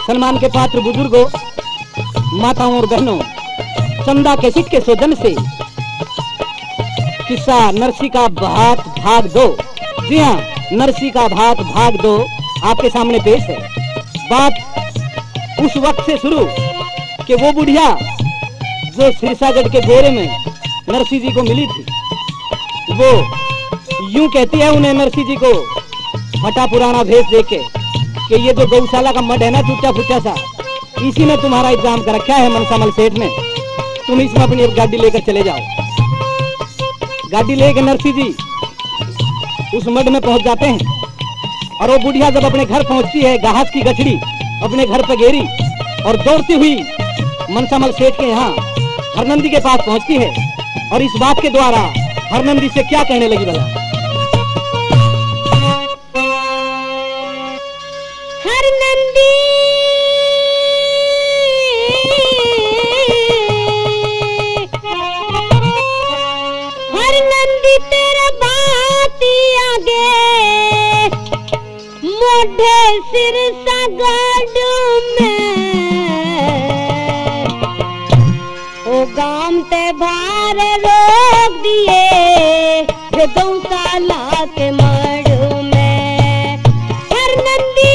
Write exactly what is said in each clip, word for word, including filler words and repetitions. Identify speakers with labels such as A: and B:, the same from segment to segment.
A: सम्मान के पात्र बुजुर्गों, माताओं और बहनों, चंदा के सिक्के सौजन से किस्सा नरसी का भात भाग दो। जी हाँ, नरसी का भात भाग दो आपके सामने पेश है। बात उस वक्त से शुरू कि वो बुढ़िया जो सिरसागढ़ के गोरे में नरसी जी को मिली थी, वो यूं कहती है उन्हें नरसी जी को फटा पुराना भेष देके कि ये जो गौशाला का मड है ना टूटा फूटा सा, इसी ने तुम्हारा इंतजाम कर रखा है मनसामल सेठ ने, तुम इसमें अपनी एक गाड़ी लेकर चले जाओ। गाड़ी लेकर नरसी जी उस मड में पहुंच जाते हैं और वो बुढ़िया जब अपने घर पहुंचती है, घास की गठड़ी अपने घर पर घेरी और दौड़ती हुई मनसामल सेठ के यहाँ हरनंदी के पास पहुंचती है और इस बात के द्वारा हरनंदी से क्या कहने लगी भला?
B: हरनंदी हरनंदी तेरा बात आगे मोढ़े सिर सागढ़ में ओ गाम ते भार रोक दिए गौशाला के मड़ में। हरनंदी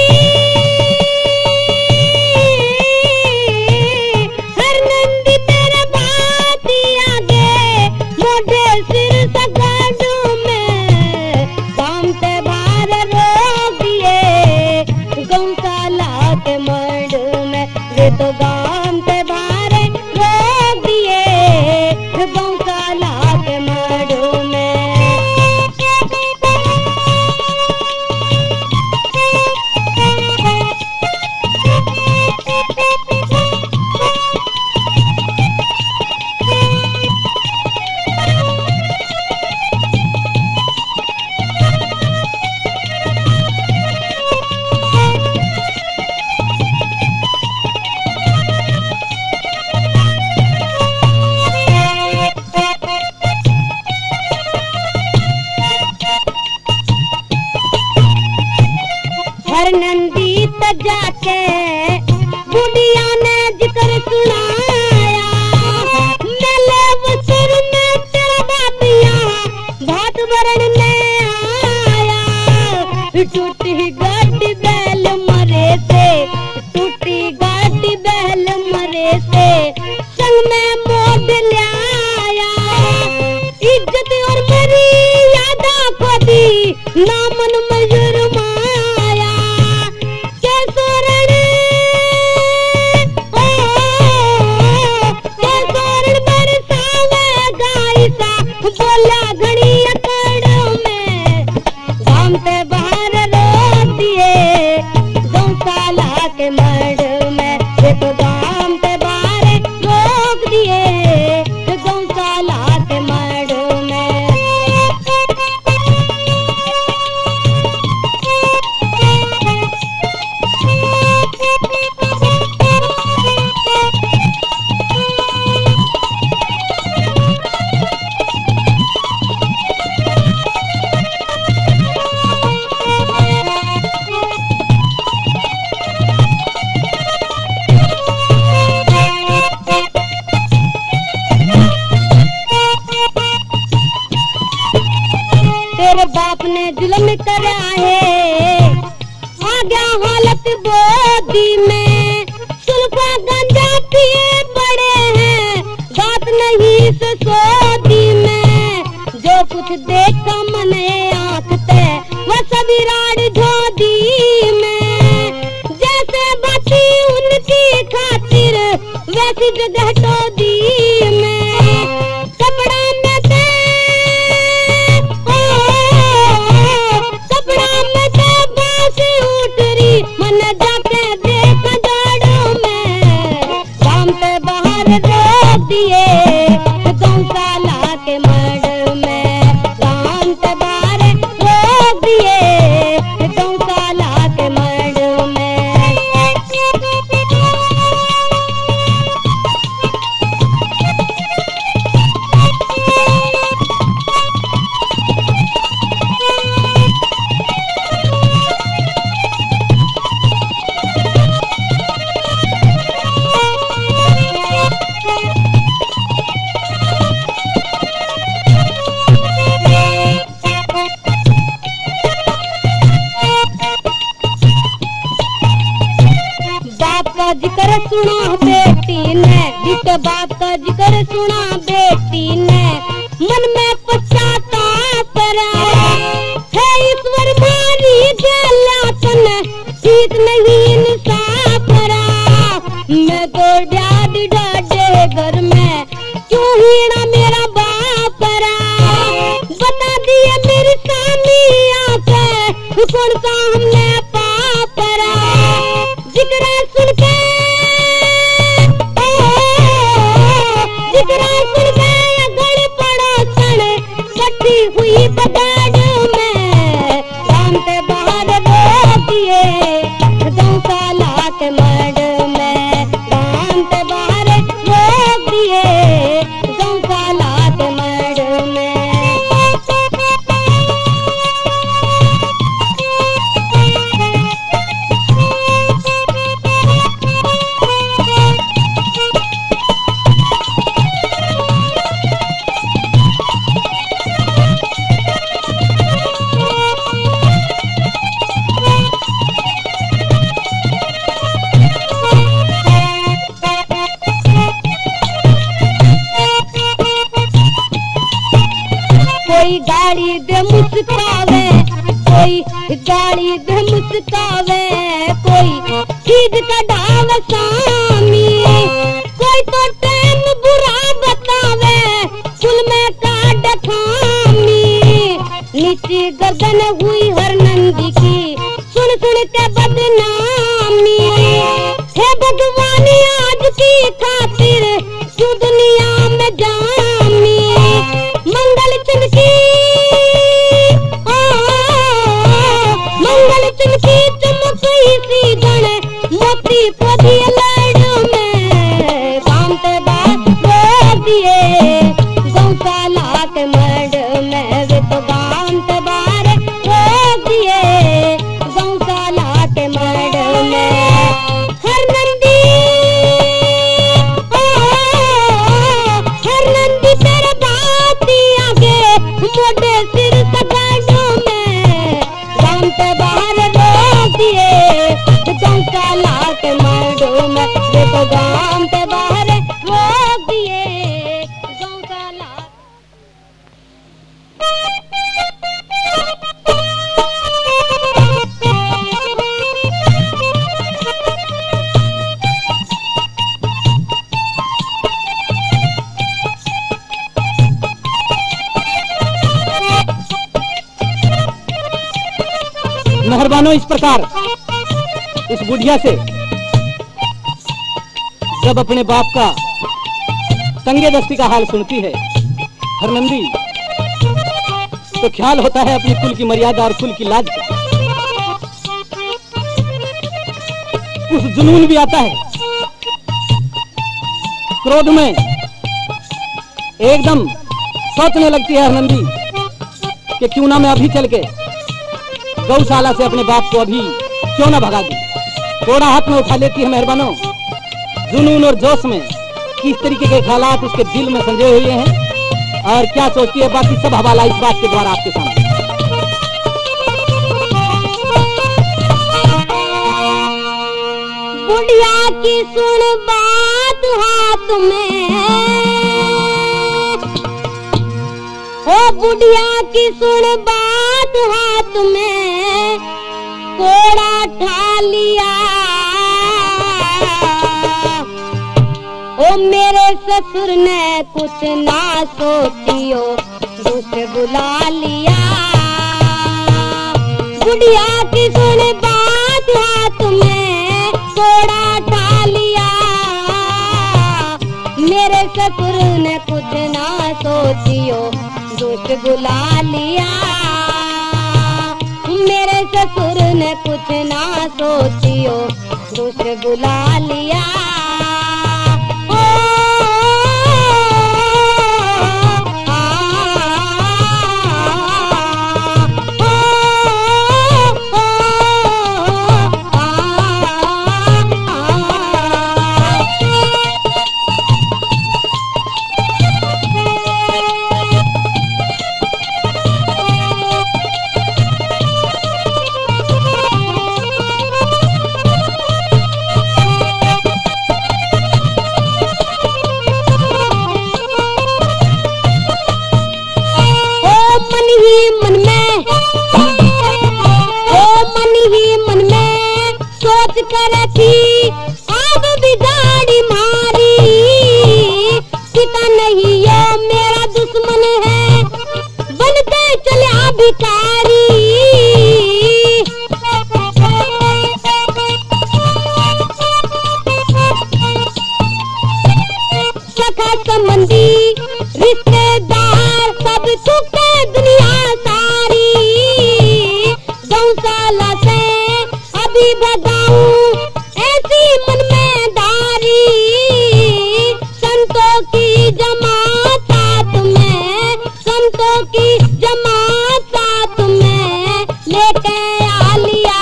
B: हरनंदी तेरा बात आगे मोढ़े सिर सागढ़ में गाम ते भार रोक दिए गौशाला के मड़ में। ये तो गाम ते भार रोक दिए गौशाला के मड़ में। हरनंदी जाके बुढ़िया ने जिक्र सुनाया, मेले वसुर में तेरा बापिया भात भरण ने आया। टूटी गाड़ी बैल मरे से टूटी गाड़ी बैल मरे से संग में मोद लिया। इज्जत और मेरी यादा को दी नामन मजूर बोला घड़ी अकड़ में गाम ते बाहर रोक दिए गौशाला के मड़ में। ये तो गाम ते बाहर रोक दिए गौशाला के मड़ में। तेरे बाप ने जुल्म करा है आ गया हालत बोदी में। सुल्फा गंजा पिए पड़े हैं बात नहीं ससोदी में। जो कुछ देखा मने आँख ते वह सभी राड झोदी में। जैसे बाती उनकी खातिर वैसी जगह टोदी में। कपड़ा में मन जाके देख जाड़ों में गाम ते बाहर रोक दिए गौशाला के मड़ में। गाम ते बाहर रोक दिए गौशाला के मड़ में। सुना बेटी ने, जिस बात का जिक्र सुना बेटी ने, मन में पश्चाताप करा है ईश्वर मारी जलातन, ठीक नहीं इंसाफ करा। मैं तो डाड डाडे घर में क्यों हीना मेरा बाप करा, बता दिया मेरी सामी आके कौन सा हमने पाप करा। जिक्र सुन के जिक्र सुन के गड़ पड़ा सड़ कटी हुई बगाड़ में, राम के बाहर रो दिए गौशाला के मड़ में, राम के बाहर रो दिए गौशाला के मड़ में। कोई गाड़ी दे मुस्कावे, कोई गाड़ी दे मुस्कावे, कोई चीज कढ़ावे सामी, कोई तो टाइम बुरा बतावे फुल में काट खामी। नीचे गर्दन हुई हर नंदी की सुन सुन के बदनामी, हे भगवान आज की खातिर क्यों दुनिया में जामी। मंगल चुनकी मंगल चुनकी चमकी सी गण मोती पोधी लड़ में, काम ते बात रो दिए गौशाला के मड़ में, वे तो काम ते बाहर रो दिए गौशाला के मड़ में। हर नंदी हर नंदी तेरे बाती आगे मोटे सिर सगाड़ों में, राम के बाहर रो दिए गौशाला के मड़ों में, वे तो राम के बाहर रो दिए गौशाला।
A: मेहरबानो इस प्रकार उस बुढ़िया से जब अपने बाप का तंगे दस्ती का हाल सुनती है हरनंदी, तो ख्याल होता है अपनी कुल की मर्यादा और कुल की लाज का। कुछ जुनून भी आता है, क्रोध में एकदम सोचने लगती है हरनंदी कि क्यों ना मैं अभी चल के गौशाला से अपने बाप को अभी क्यों ना भगा दूं। थोड़ा हाथ में उठा लेती है मेहरबानो, जुनून और जोश में किस तरीके के ख्यालात उसके दिल में संजोए हुए हैं और क्या सोचती है, बाकी सब हवाला इस बात के द्वारा आपके सामने।
B: बुढ़िया की सुन बात हाथ में, ओ बुढ़िया की सुन बात हाथ में, कोड़ा ठा लिया ओ मेरे ससुर ने कुछ ना सोचियो दूसरे बुला लिया। बुढ़िया की सुन बात हाथ में, कोड़ा ठा लिया मेरे ससुर ने कुछ ना सोचियो दोस्त बुला लिया। मेरे ससुर ने कुछ ना सोचियो दोस्त बुला लिया। बच कर थी अब बिगाड़ी मारी, पिता नहीं यो मेरा दुश्मन है बनते चला भिखारी। सखा संबंधी रिश्तेदार सब चुके दुनिया सारी, गौशाला से अभी भगाऊं ऐसी मन में दारी, संतों की जमात साथ में, संतों की जमात साथ में लेके आ लिया।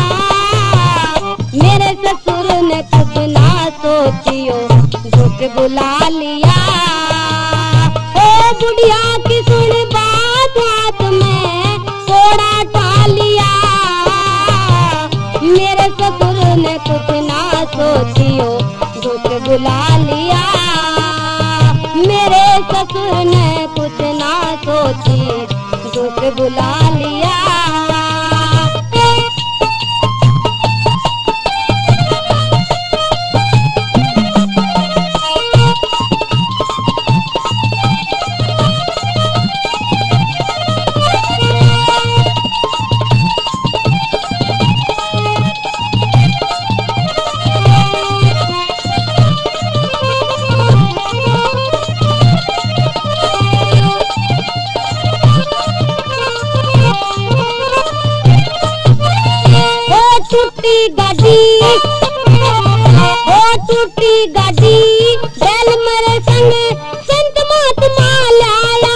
B: मेरे ससुर ने कुछ ना सोचियो झूठ बुला लिया। ओ बुढ़िया की सुन बात हाथ में थोड़ा ठा लिया। मेरे ससुर ने कुछ ना सोचियो झूठ बुला लिया। मेरे ससुर ने कुछ ना सोची झूठ बुला लिया। टूटी गाड़ी ओ टूटी गाड़ी बैल मरे संग संत महात्मा लाया।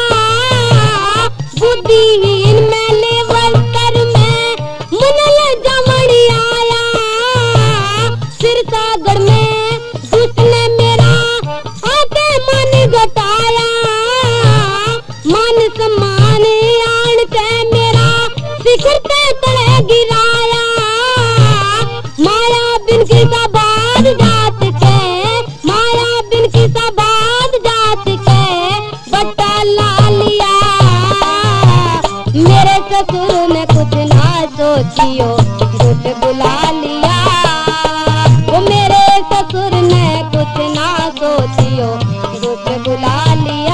B: बुद्धिहीन में लेवल कर में मुनल जमड़ी आया। सिर सागर में दुष्ट ने मेरा आके मन घटाया। मान सम्मान आन के मेरा शिखर पे तले गिराया। माया बिन की सबाद जात के, माया बिन की सबाद जात के बट्टा ला लिया। मेरे ससुर ने कुछ ना सोचियो झूठ बुला लिया। वो मेरे ससुर ने कुछ ना सोचियो झूठ बुला लिया।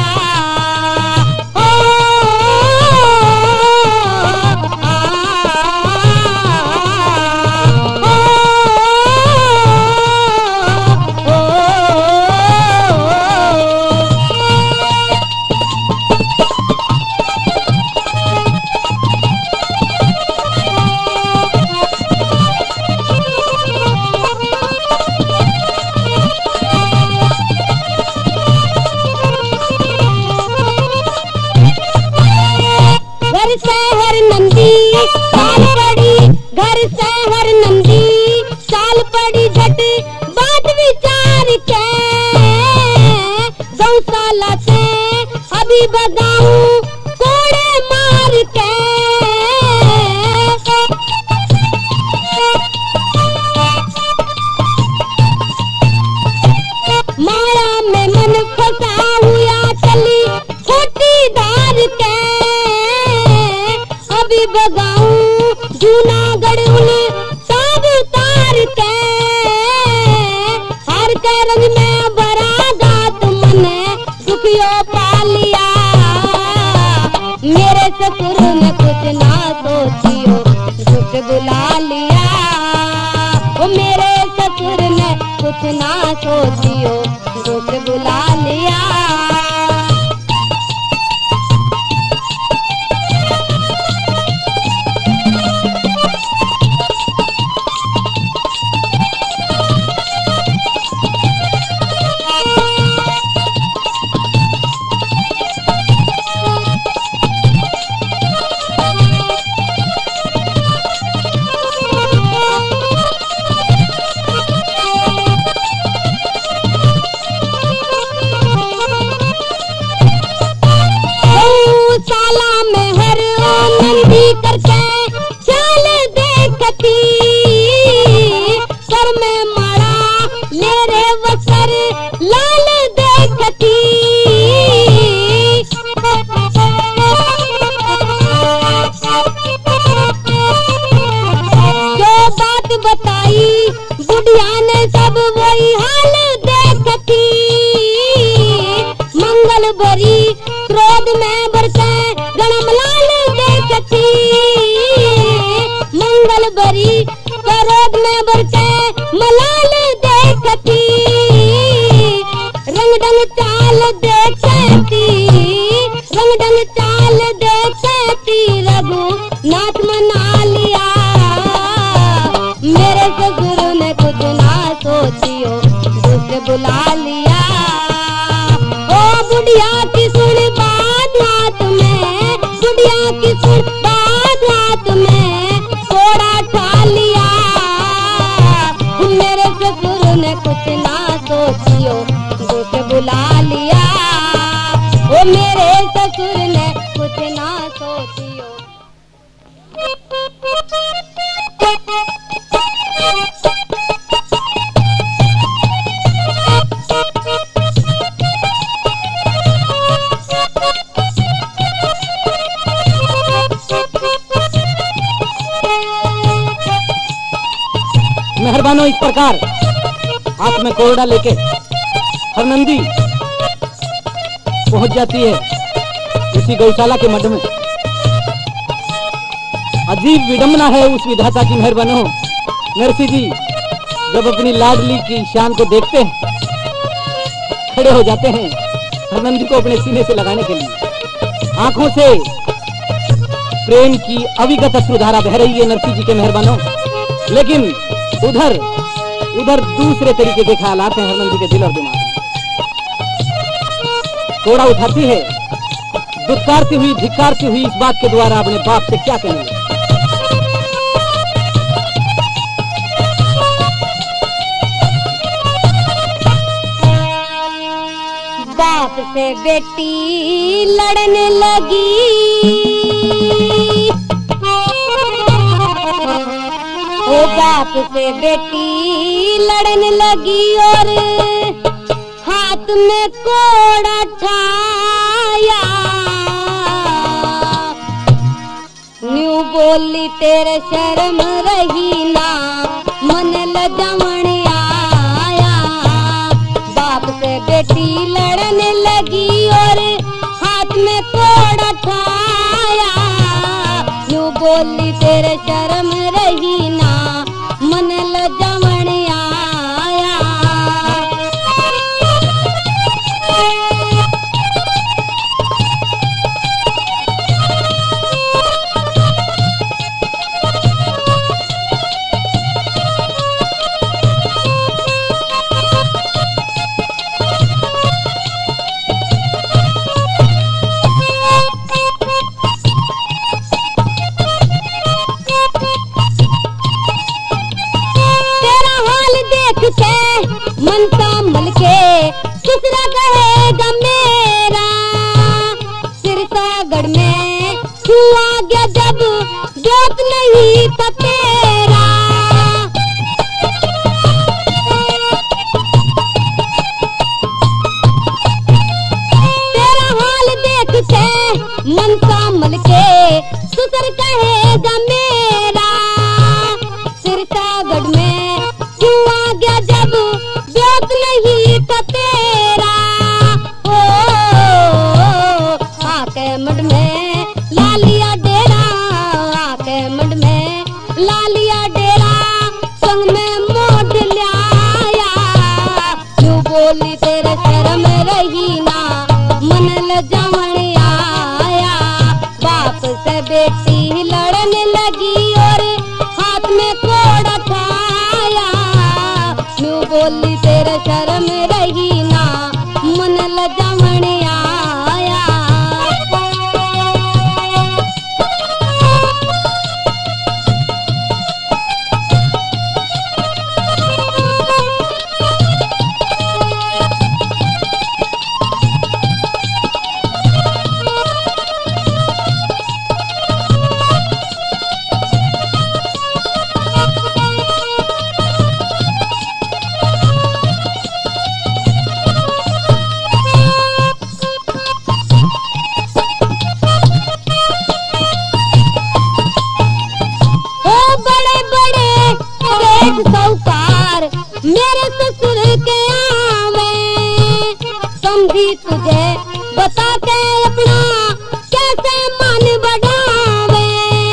B: घर शहर नंदी साल पड़ी, घर शहर नंदी साल पड़ी झट बात विचार के। गौशाला से अभी भगाऊं कोड़े मार के। माया में मन फंसा हुआ चली खोटी धार के। अभी भगाऊं जूनागढ़ उन सब उतार के। हर के रंग में भरा गात मन दुखियो पा लिया। मेरे ससुर ने कुछ ना सोचियो झूठ बुला लिया। वो मेरे ससुर ने कुछ ना सोचियो झूठ बुला लिया। बताई बुढ़िया ने सब वही हाल देखती। मंगल भरी क्रोध में बरसे गणमलाल देखती। मंगल भरी क्रोध में बरसे मलाल देखती। रंग डंग चाल देखती, रंग डंग चाल देखती। रघु नाथ मना लिया, मेरे ससुर ने कुछ ना सोचियो दूसरे बुला लिया। ओ बुढ़िया की सुन बात हाथ में, बुढ़िया की सुन बात हाथ में थोड़ा ठा लिया। मेरे ससुर ने कुछ ना सोचियो दूसरे बुला लिया। ओ मेरे ससुर ने कुछ ना सोचियो।
A: मेहरबानो इस प्रकार हाथ में कोरडा लेके हरनंदी पहुंच जाती है उसी गौशाला के मठ में। अजीब विडम्बना है उस विधाता की। मेहरबानो नरसी जी जब अपनी लाडली की शान को देखते हैं खड़े हो जाते हैं हरनंदी को अपने सीने से लगाने के लिए। आंखों से प्रेम की अविगत अश्रुधारा बह रही है नरसी जी के मेहरबानो। लेकिन उधर उधर दूसरे तरीके के ख्यालात हैं हरनंदी के दिल और दिमाग में। कोड़ा उठाती है, दुत्कारती हुई धिक्कारती हुई इस बात के द्वारा अपने बाप से क्या कहेंगे।
B: बाप से बेटी लड़ने लगी, ओ बाप से बेटी लड़ने लगी और हाथ में कोड़ा ठाया। न्यू बोली तेरे शर्म रही ना मन लजमण आया। बाप से बेटी लड़ने लगी और हाथ में कोड़ा ठाया। न्यू बोली तेरे शर्म रही ना मन लजमण आया। मन संभल के दूसरा कहेगा मेरा। सिरसागढ़ में हुआ गया जब जोत नहीं था तेरा। तेरा हाल देख के मन संभल के दूसरा कहेगा मेरा। सिरसागढ़ में हुआ गया जब जोत नहीं था तेरा। ओ आके मठ में ला लिया डेरा, आके मठ में ला लिया डेरा। संग में मोट लाया, क्यों बोली तेरे शर्म रही ना मन लजमण आया। बाप से बेटी लड़ने लगी और हाथ में कोड़ा ठाया। क्यों बोली तेरे शर्म रही ना मन लजमण आया। साहूकार मेरे ससुर के आवे, समझी तुझे बता के अपना कैसे मन बढ़ावे।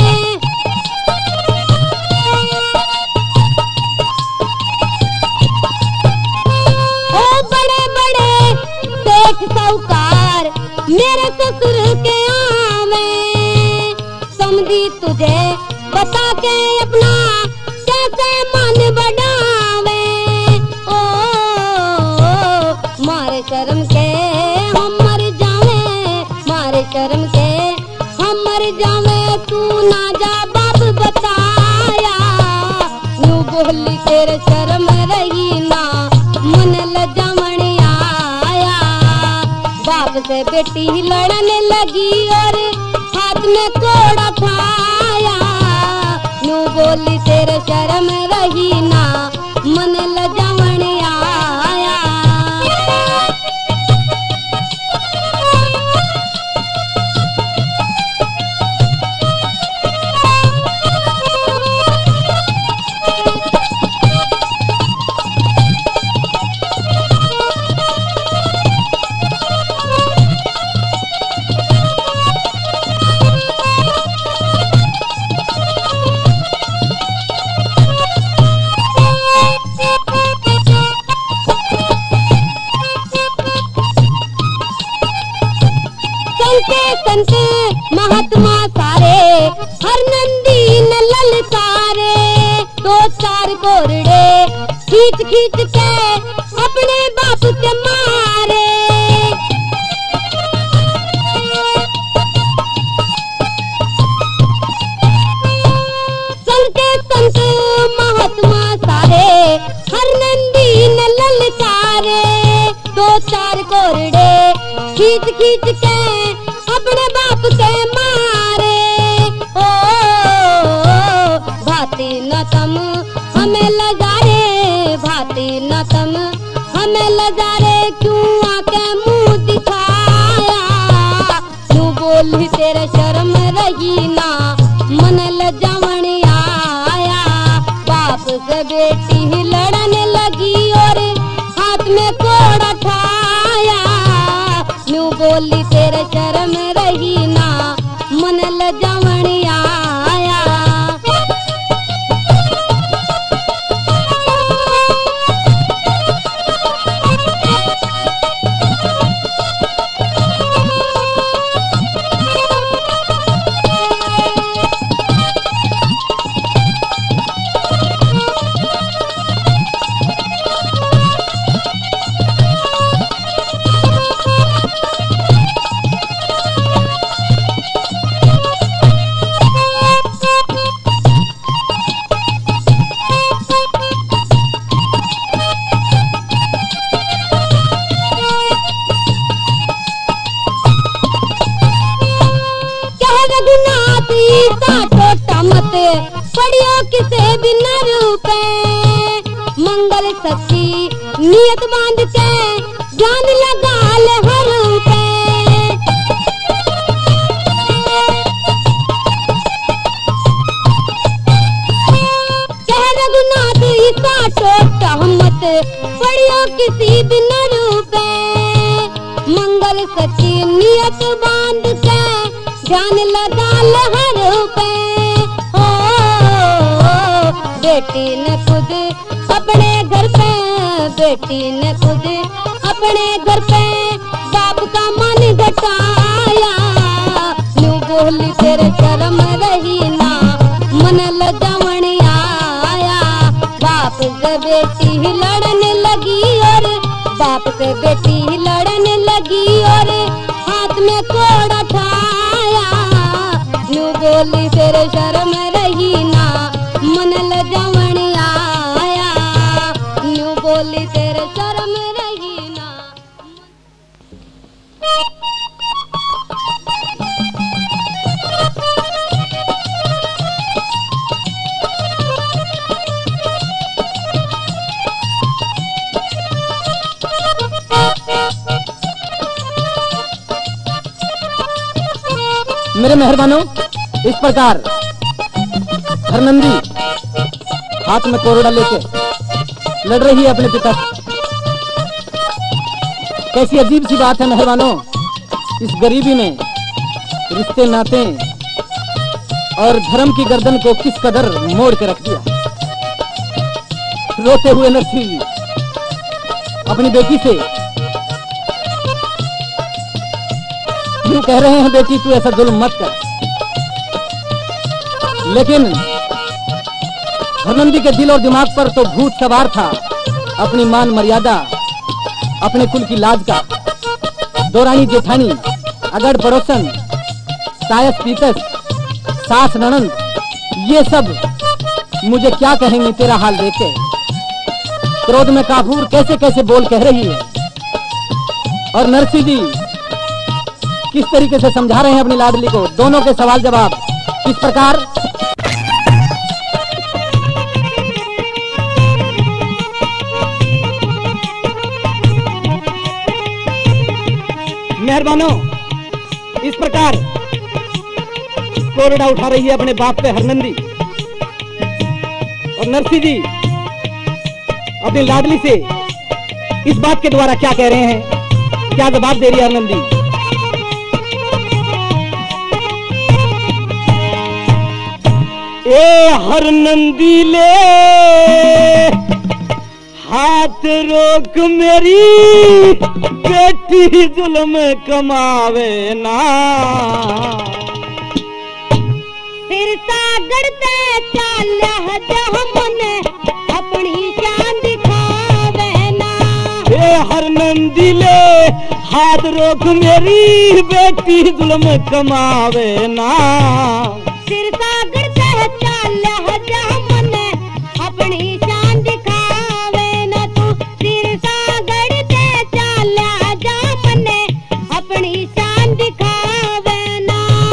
B: ओ बड़े बड़े सेठ साहूकार मेरे ससुर के आवे, समझी तुझे बता के अपना कैसे मन बढ़ावे। ओ, ओ मारे शर्म के हम मर जावे, मारे शर्म के हम मर जावे, तू ना जा बाप बताया, यूं बोली तेरे शर्म रही ना मन लजावण आया। बाप से बेटी लड़ने लगी और हाथ में कोड़ा खाया, यूं बोली तेरे शर्म रही ना मन लजावण आया। संत महात्मा सारे हर नंदी न ललकारे, दो चार गोरड़े खींच खींच के अपने बाप के मारे। संत संत महात्मा सारे हर नंदी न ललकारे, दो चार गोरड़े खींच खींच के अपने बाप के मारे। ओ, ओ भाती न तम हमें लजारे, भाती न तम हमें लजारे, क्यों आके मुंह दिखाया, क्यों बोली तेरे शर्म रही ना मन लजावण आया। बाप से बेटी लड़ने लगी और हाथ में कोड़ा ठाया, यूं बोली तेरे शर्म रही ना मन लजावण आया। पढ़ियो किसे भी न रूपे, मंगल सच्ची नियत बांध के जान लगा ले हर पे। कह रघुनाथ ईसा टोटा मत पढ़ियो किसी भी न रूपे, मंगल सच्ची नियत बांध के जान लगा ले हर पे। बेटी ने खुद अपने घर पे, बेटी ने खुद अपने घर पे बाप का मन घटाया, यूं बोली तेरे शर्म रही ना मन लजावण आया। बाप से बेटी लड़ने लगी और बाप से बेटी लड़ने लगी और हाथ में कोड़ा ठाया, यूं बोली तेरे शर्म रही ना मन लजावण आया, यूं बोली तेरे शर्म रही ना।
A: मेरे मेहरबानों, इस प्रकार हरनंदी हाथ में कोरड़ा लेके लड़ रही है अपने पिता से। कैसी अजीब सी बात है मेहरबानों, इस गरीबी में रिश्ते नाते और धर्म की गर्दन को किस कदर मोड़ के रख दिया। रोते हुए नरसिंह जी अपनी बेटी से यूं कह रहे हैं, बेटी तू ऐसा जुल्म मत कर। लेकिन हरनंदी के दिल और दिमाग पर तो भूत सवार था, अपनी मान मर्यादा, अपने कुल की लाज का। दौरानी जेठानी, अगड़ पड़ोसन, तायस पीतस, सास ननंद, ये सब मुझे क्या कहेंगे तेरा हाल देख के। क्रोध में काफूर कैसे कैसे बोल कह रही है। और नरसिंह जी किस तरीके से समझा रहे हैं अपनी लाडली को। दोनों के सवाल जवाब किस प्रकार। मेहरबानों, इस प्रकार कोरड़ा उठा रही है अपने बाप पे हरनंदी। और नरसिंह जी अपनी लाडली से इस बात के द्वारा क्या कह रहे हैं, क्या जवाब दे रही है हरनंदी। ए हरनंदी ले हाथ रोक मेरी बेटी जुल्म कमावे ना।
B: फिर सागर ते चाल्या जहमने अपनी शान दिखावे ना।
A: ए हरनंदी ले हाथ रोक मेरी बेटी जुल्म कमावे ना।
B: फिर सागर ते चाल्या जहमने अपनी शान दिखावे ना। तू फिर सागर ते चाल्या जहमने अपनी शान दिखावे ना।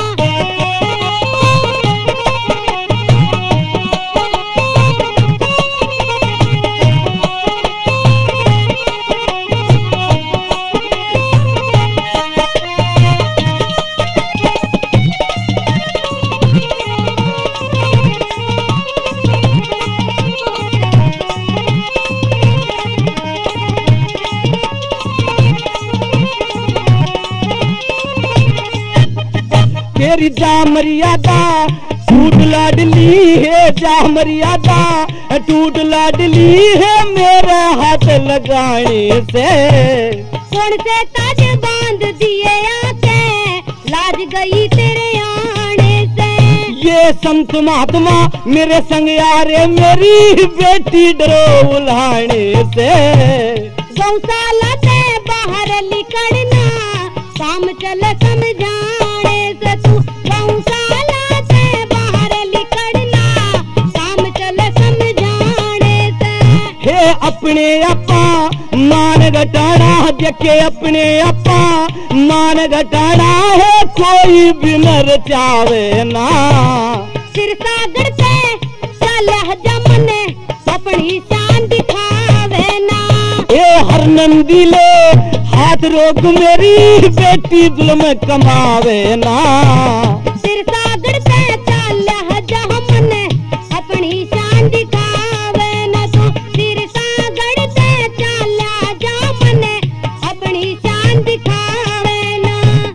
A: तेरी जा मर्यादा टूट लाडली है, जा मर्यादा टूट लाडली है मेरे हाथ लगाने से।
B: कौन से ताज बांध दिए आके लाज गई तेरे आने से।
A: ये संत महात्मा मेरे संग यारे मेरी बेटी डरो उलाने से।
B: गौशाला से बाहर निकलना काम चल समझाने से। तू गौशाला से बाहर निकलना काम चल समझाने से।
A: हे अपने अपा मान घटाना जके अपने अपा मान घटाना है कोई भी नर चावे ना।
B: सिर सागर से चल जमने अपनी शान दिखावे ना।
A: ए हरनंदी ले हाथ रोक मेरी बेटी जुल्म कमावे ना।
B: सिर सागर से चाल्या जहमने अपनी शान दिखावे ना। तू सिर सागर से चाल्या जहमने अपनी शान दिखावे ना।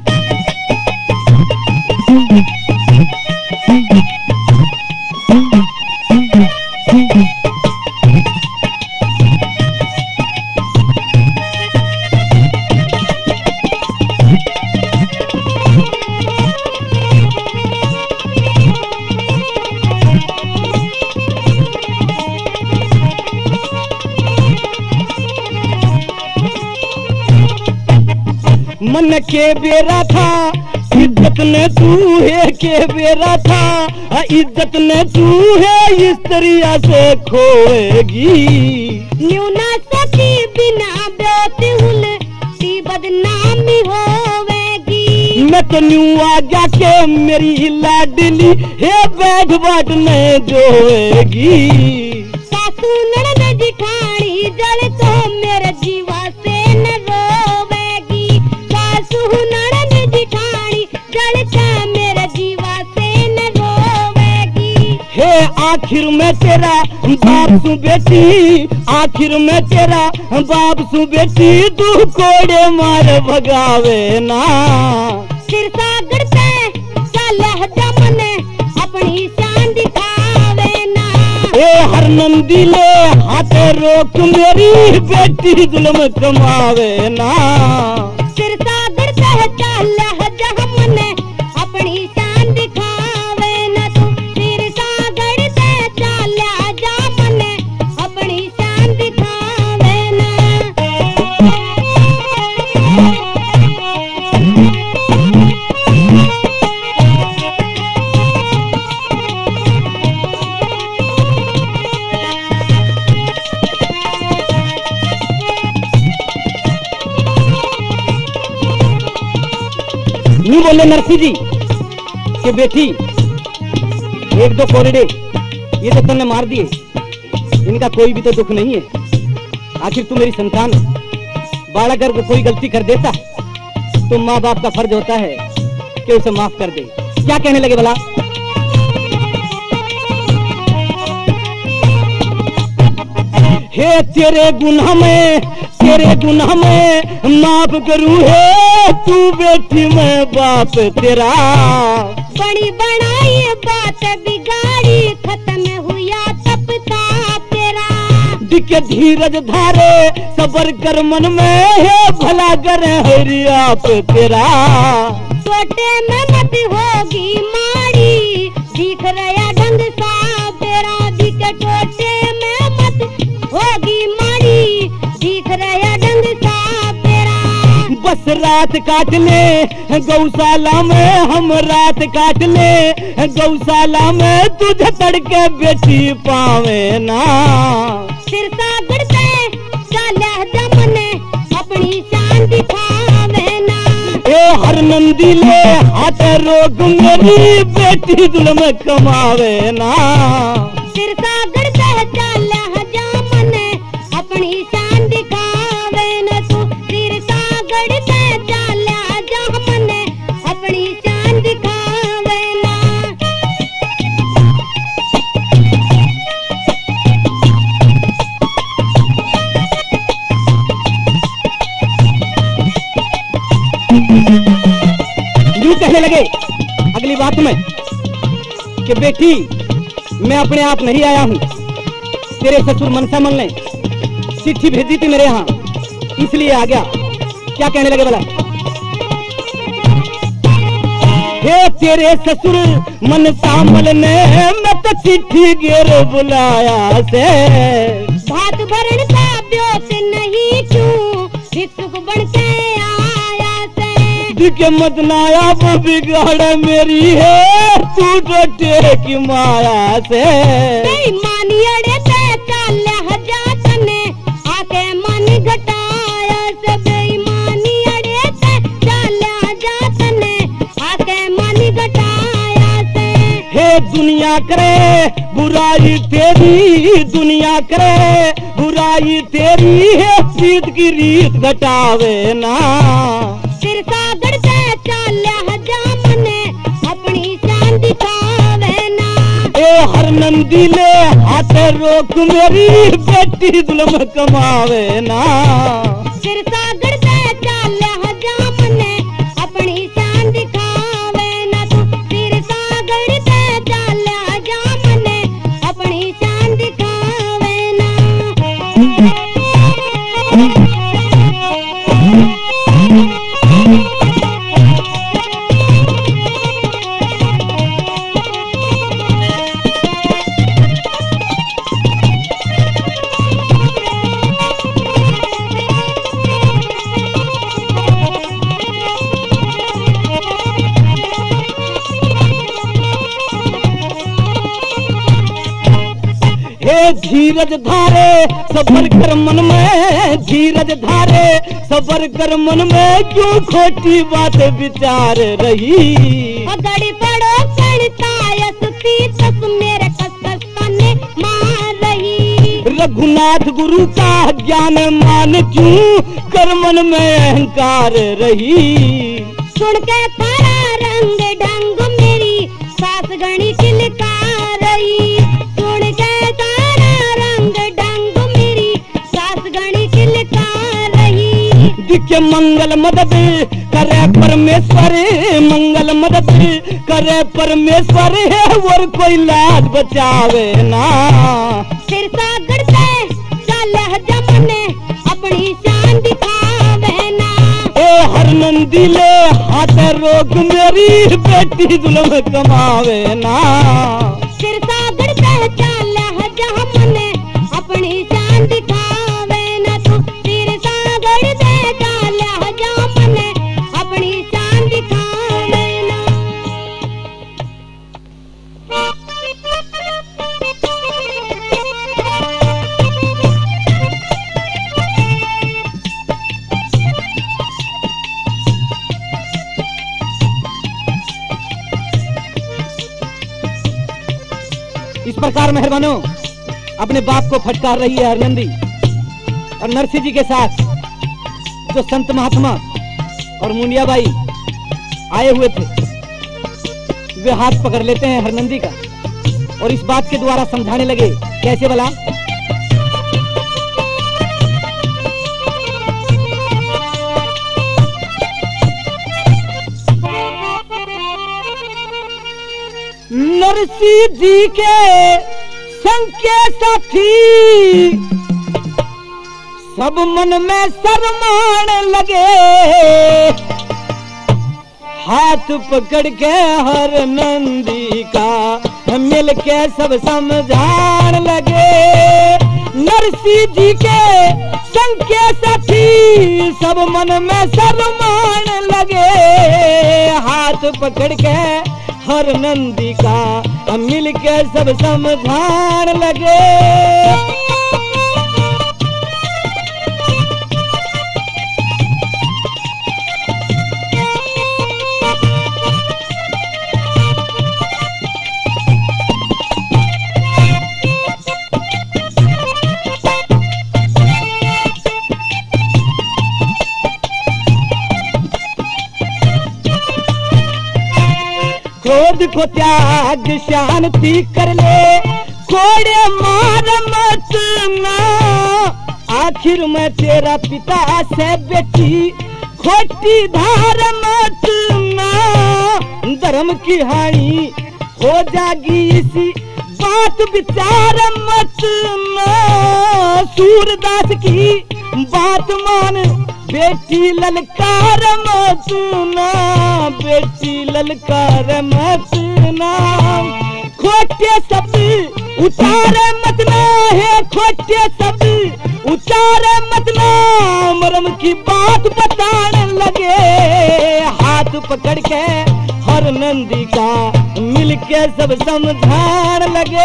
A: मन के बेरा था इज्जत ने तू है के बेरा था। इज्जत ने तू है इस तरिया से खोएगी।
B: न्यूना सकी बिना बेतुल ती बदनामी होवेगी।
A: मैं तो न्यू आ गया के मेरी लाडली है बैठ बाट नहीं जोएगी।
B: सासू ननद जिठानी जल तो मेरे जीवा से न रोवेगी। सासू ननद जिठानी जल तो मेरे जीवा से न रोवेगी।
A: हे आखिर में तेरा बाप सु बेटी, आखिर में तेरा बाप सु बेटी, तू कोड़े मार भगावे ना।
B: सिर सागर पे चाले जमने अपनी शान दिखावे ना।
A: ए हर नंदी ले हाथ रोक मेरी बेटी जुल्म कमावे ना।
B: सिर सागर पे चाले जमने अपनी शान दिखावे ना। तू सिर सागर पे चाले जमने अपनी शान दिखावे ना।
A: नहीं बोले नरसी जी कि बेटी एक दो कोरडे ये तो तुमने मार दिए, इनका कोई भी तो दुख नहीं है। आखिर तू मेरी संतान है, बालक अगर कोई गलती कर देता तो माँ बाप का फर्ज होता है कि उसे माफ कर दे। क्या कहने लगे भला? हे तेरे गुनाह में, तेरे गुनाह में माफ करूं है तू बेटी मैं बाप तेरा।
B: बड़ी बनाई बात बिगाड़ी खत्म हुआ तब था तेरा।
A: दिखे धीरज धारे सबर कर मन में है भला करे हरि आप तेरा।
B: छोटे में मत होगी मारी दिख रहा ढंग सा तेरा। दिखे छोटे में मत होगी मारी दिख रहा ढंग सा तेरा।
A: बस रात काट ले गौशाला में, हम रात काट ले गौशाला में, तुझे तड़के बेटी पावे ना।
B: सिर सागर पे चाले जमने अपनी शान दिखावे ना।
A: ए हर नंदी ले हाथ रोक मेरी बेटी जुल्म कमावे ना।
B: सिर सागर पे चाले जमने अपनी शान दिखावे ना। तू सिर सागर पे चाले जमने अपनी शान दिखावे ना।
A: यूं कहने लगे अगली बात में कि बेटी मैं अपने आप नहीं आया हूं, तेरे ससुर मनसा मन ने चिट्ठी भेजी थी मेरे यहाँ इसलिए आ गया। क्या कहने लगे भला? हे तेरे ससुर मनसा मन ने मैं तो चिट्ठी गेर बुलाया से।
B: भात भरण का ब्योत नहीं क्यों भिक्षुक बन के आया से।
A: दिखे मत नाया वो बिगाड़ मेरी है तू डटे की माया से।
B: बेईमानी अड़े ते चाले हजात ने आके मन घटाया से। बेईमानी अड़े ते चाले हजात ने आके मन घटाया से।
A: हे दुनिया करे बुराई तेरी, दुनिया करे बुराई तेरी है, सीध की रीत घटावे ना।
B: सिर सागर पे चाले जमने अपनी शान दिखावे ना।
A: ए हर नंदी ले हाथ रोक मेरी बेटी जुल्म कमावे ना।
B: सिर सागर पे चाले जमने अपनी शान दिखावे ना। तू सिर सागर पे चाले जमने अपनी शान दिखावे ना।
A: हे धीरज धारे सबर कर मन में, धीरज धारे सबर कर मन में, क्यों खोटी बात विचार रही।
B: गड़ी पड़ो सड़तायस पीतस मेरे कस कने मार रही।
A: रघुनाथ गुरु का ज्ञान मान क्यों कर मन में अहंकार रही।
B: सुन के थारा रंग ढंग मेरी सास गणी चिलका रही।
A: के मंगल मदद करे परमेश्वर, मंगल मदद करे परमेश्वर है और कोई लाज बचावे ना।
B: सिर सागर से चले जमने अपनी शान दिखावे ना।
A: ए हर नंदी ले हाथ रोक मेरी बेटी जुल्म कमावे ना।
B: सिर सागर से चले जमने अपनी शान दिखावे ना। तू सिर सागर से चले जमने अपनी शान दिखावे ना।
A: इस प्रकार मेहरबानों अपने बाप को फटकार रही है हरनंदी और नरसी जी के साथ जो संत महात्मा और मुनियाबाई आए हुए थे वे हाथ पकड़ लेते हैं हरनंदी का और इस बात के द्वारा समझाने लगे। कैसे भला? नरसी जी के संग के साथी सब मन में शर्माण लगे, हाथ पकड़ के हर नंदी का मिल के सब समझाण लगे। नरसी जी के संग के साथी सब मन में शर्माण लगे, हाथ पकड़ के हर नंदी का मिल के सब समझाण लगे। क्रोध को त्याग शांति कर ले, कोड़े मार मत ना। आखिर मैं तेरा पिता से बेटी खोटी धार मत ना। धर्म की हानि हो जागी इसी बात विचार मत ना। सूरदास की बात मान बेटी ललकार मत ना, बेटी ललकार मत ना। खोटे शब्द उचारे मत ना है, खोटे शब्द उचारे मत ना। मरम की बात बताने लगे, हाथ पकड़ के हर नंदी का मिल के सब समझाने लगे।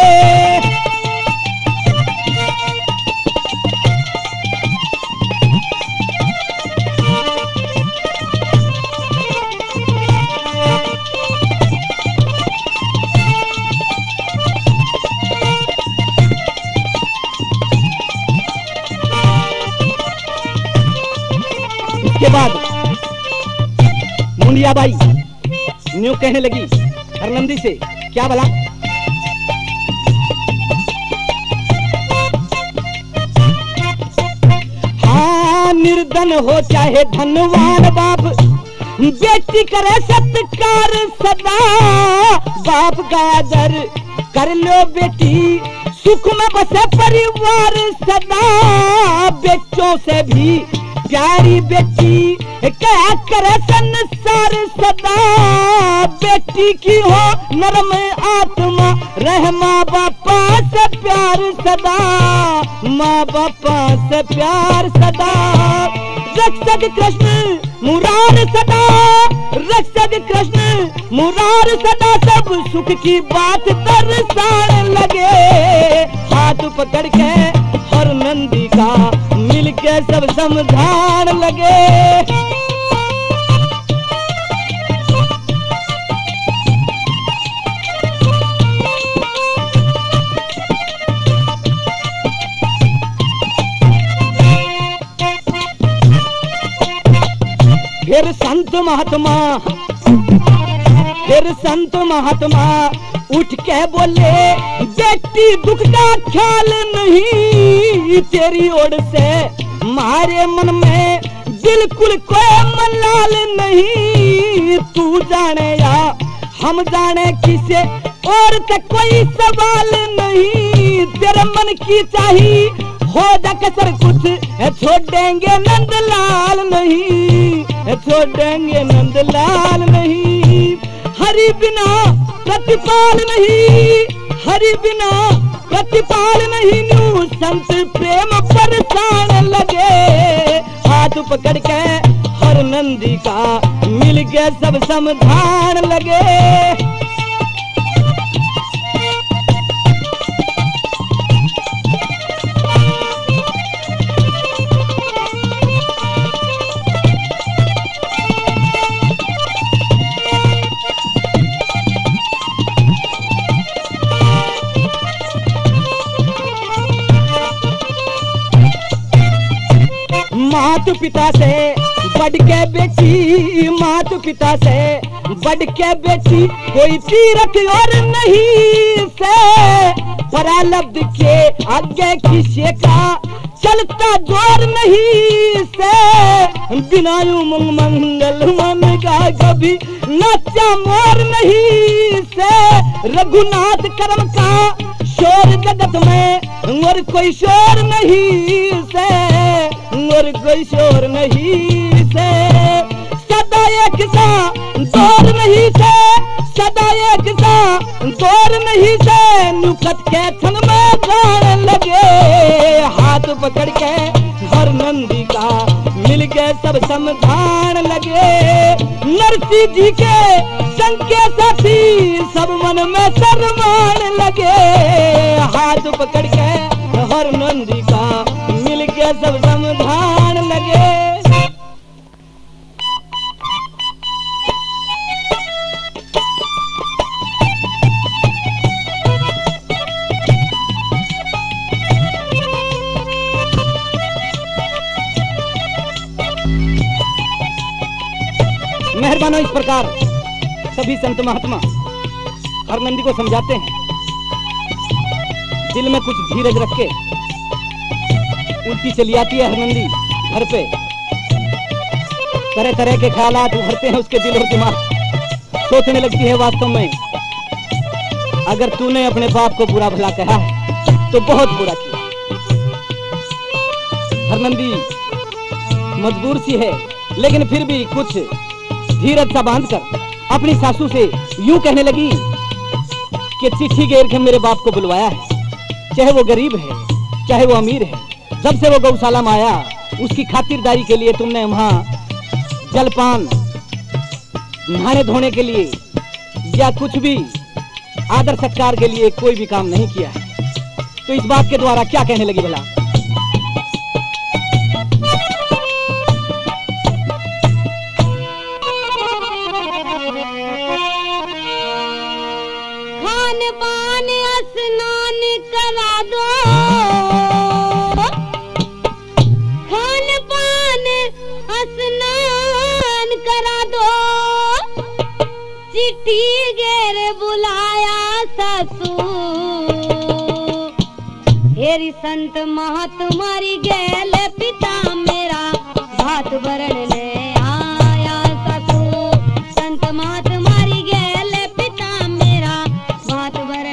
A: के बाद मुंडियाबाई न्यू कहने लगी हरनंदी से, क्या भला? हाँ निर्धन हो चाहे धनवान बाप, बेटी करे सत्कार सदा। बाप का आदर कर लो बेटी, सुख में बसे परिवार सदा। बेटों से भी प्यारी बेटी क्या करे संसार सदा। बेटी की हो नरम आत्मा, रह माँ बापा से प्यार सदा। माँ बापा से प्यार सदा। रक्षक कृष्ण मुरार सदा, रक्षक कृष्ण मुरार सदा। सब सुख की बात दर्शाने लगे, हाथ पकड़ के हर नंदी का मिल के सब समझाने लगे। फिर संत महात्मा फिर संत महात्मा उठ के बोले, बेटी दुख का ख्याल नहीं तेरी ओर से, मारे मन में बिल्कुल कोई मलाल नहीं, तू जाने या हम जाने किसे और तक कोई सवाल नहीं। तेरे मन की चाहिए हो जा कसर कुछ छोड़ेंगे नंदलाल नहीं, छोड़ेंगे नंदलाल नहीं। हरि बिना प्रतिपाल नहीं, हरि बिना प्रतिपाल नहीं। न्यू संत प्रेम परेशान लगे, हाथ पकड़ के हर नंदी का मिल के सब समाधान लगे। मातु पिता से बढ़ के बेटी, मातु पिता से बढ़ के बेटी, कोई तीरथ और नहीं से। परालब्ध के आगे किसी का चलता जोर नहीं से। बिना उमंग मंगल मन का कभी नाचा मोर नहीं से। रघुनाथ कर्म का शोर जगत में और कोई शोर नहीं से, और कोई शोर नहीं से। सदा एक सा दौर नहीं से, सदा एक सा दौर नहीं से। नुकत के क्षण में जान लगे, हाथ पकड़ के हर नंदी का मिल के सब समाधान लगे। नरसिंह जी के संग के साथी सब मन में शर्मान लगे, हाथ पकड़ के हर नंदी का मिल के सब समाधान लगे। मेहरबानो इस प्रकार सभी संत महात्मा हर नंदी को समझाते हैं, दिल में कुछ धीरज रख के। उल्टी चली आती है हर नंदी घर पे, तरह तरह के ख्यालात उभरते हैं उसके दिल और दिमाग। सोचने लगती है वास्तव में अगर तूने अपने बाप को बुरा भला कहा है तो बहुत बुरा किया। हर नंदी मजबूर सी है, लेकिन फिर भी कुछ धीरज सा बांध कर अपनी सासू से यूं कहने लगी कि चिट्ठी घेर के मेरे बाप को बुलवाया है, चाहे वो गरीब है चाहे वो अमीर है। जब से वो गौशाला में आया उसकी खातिरदारी के लिए तुमने वहां जलपान, नहाने धोने के लिए या कुछ भी आदर सत्कार के लिए कोई भी काम नहीं किया है। तो इस बात के द्वारा क्या कहने लगी भला?
B: स्नान करा दो, खान पान स्नान करा दो। चिट्ठी घेर बुलाया ससुर, हेरी संत महात्मारी गेल पिता मेरा भात भरण ले आया ससुर। संत महात्मारी गेल पिता मेरा भात भरण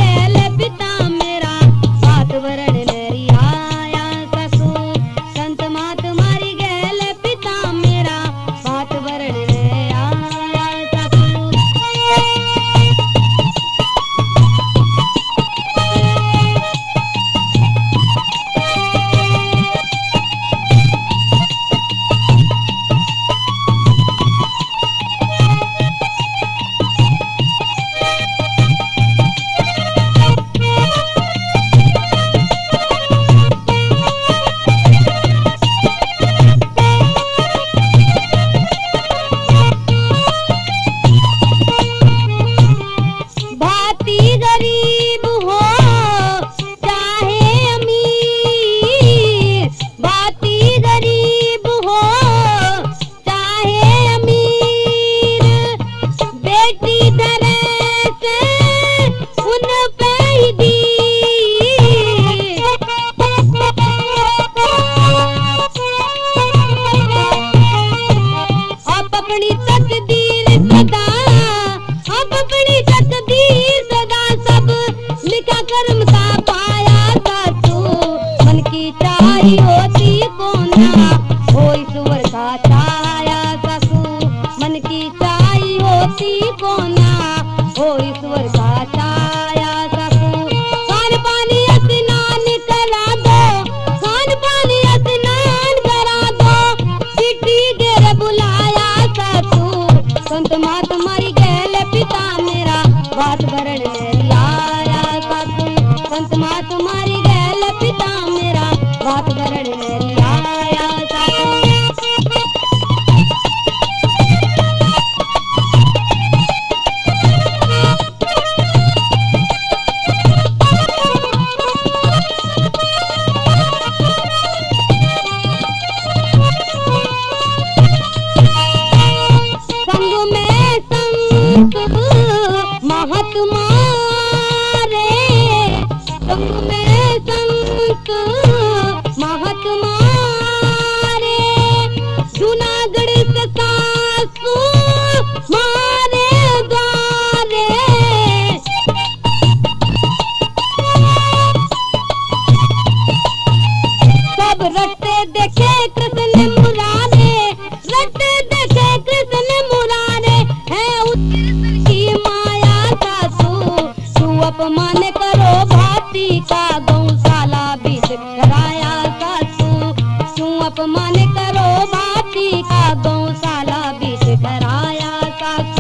B: संत संत मात मारी गैल पिता मेरा बात भरण मेरी आया सासू संत मात मारी गैल पिता मेरा बात भरण मेरी आया सासू महात्मा रे संग में संत महात्मा रे जूनागढ़ से सासू मारे द्वारे सब रटते देखे कृष्ण मुरारे रटते देखे कृष्ण मुरारे है उत्तर की माया अपमान करो भाती का गौशाला बीच कराया सासू क्यों अपमान करो भाती का गौशाला बीच कराया सासू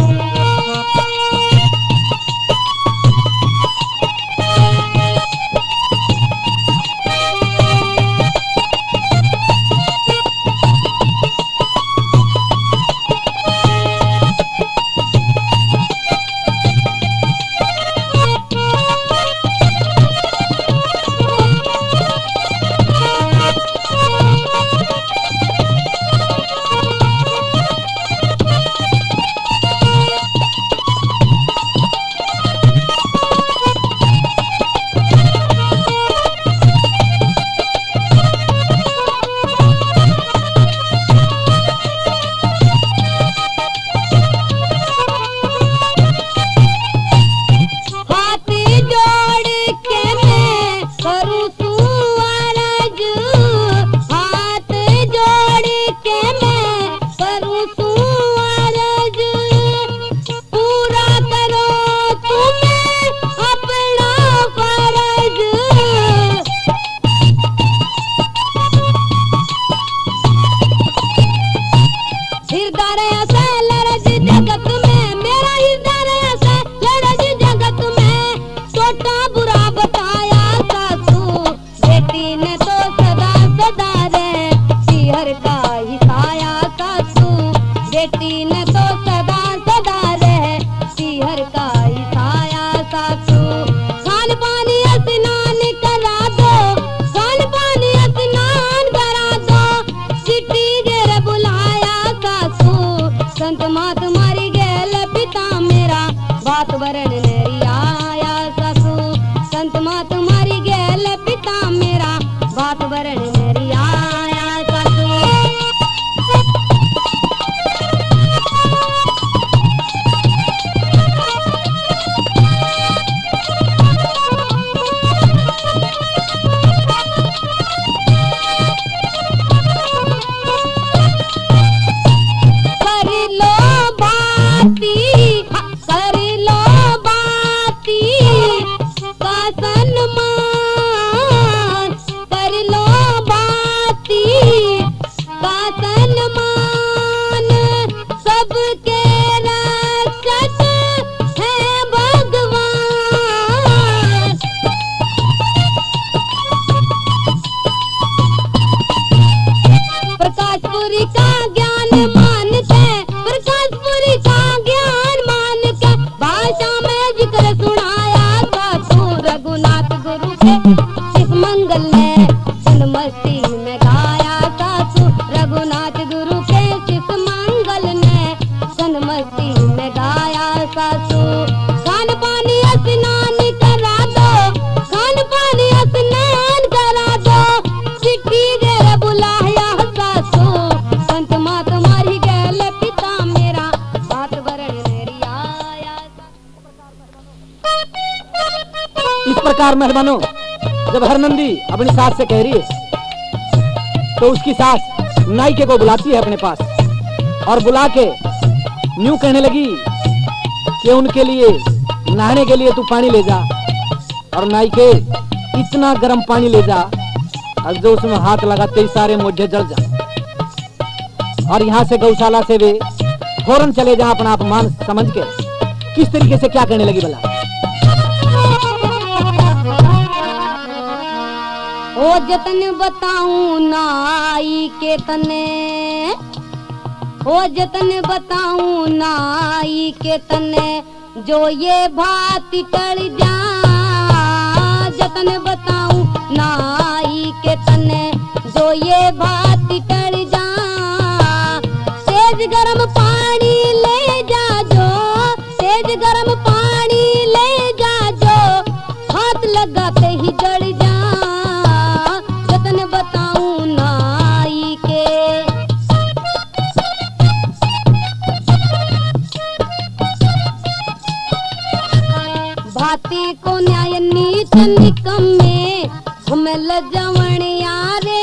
A: मेहमानों, जब हरनंदी अपनी सास से कह रही है तो उसकी सास नायके को बुलाती है अपने पास और बुला के यूं कहने लगी कि उनके लिए नहाने के लिए तू पानी ले जा और नायके इतना गर्म पानी ले जा और जो उसमें हाथ लगाते ही सारे मोजे जल जा और यहाँ से गौशाला से वे फौरन चले जा अपना अपमान समझ के। किस तरीके से क्या करने लगी भला?
B: ओ जतन बताऊं नाई के तने, ओ जतन बताऊं नाई के तने, जो ये भात टल जा। जतन बताऊं नाई के तने, जो ये भात टल जा। तेज गरम पानी ले जा जो, तेज गरम पानी ले जा जो, हाथ लगाते ही जल जा। जतन बताऊं नाई के। भाती को न्याय नीच निकम्मे, हमें लजवण यारे।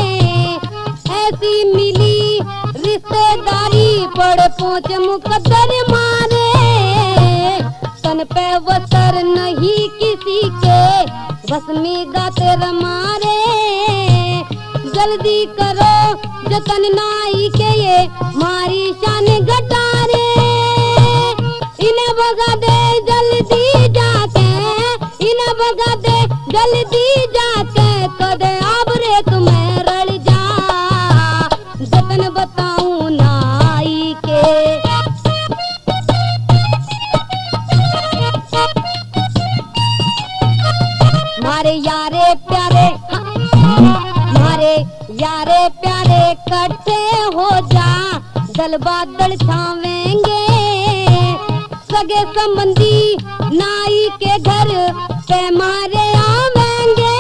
B: ऐसी मिली रिश्तेदारी, पड़ पहुंच मुकद्दर मारे। तन पे वसर नहीं किसी के, बस में गाते रमारे। जल्दी करो जतन नाई के, ये मारी शान घटारे। इन्हें भगा दे जल्दी जाके, इन्हें भगा दे जल्दी जाके, कदे अब रेत में रल जा। जतन बताऊं नाई के। मारे यारे प्यारे, मारे यारे प्यारे कट्ठे हो जा, दल बादल छावेंगे। सगे संबंधी नाई के घर पे मारे आवेंगे।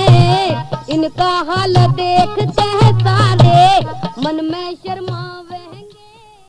B: इनका हाल देखते हैं सारे, मन में शर्मावे।